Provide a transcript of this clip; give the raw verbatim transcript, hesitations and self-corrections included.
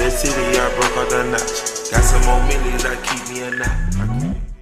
that city, I broke all the notch. Got some more millions that keep me a knot.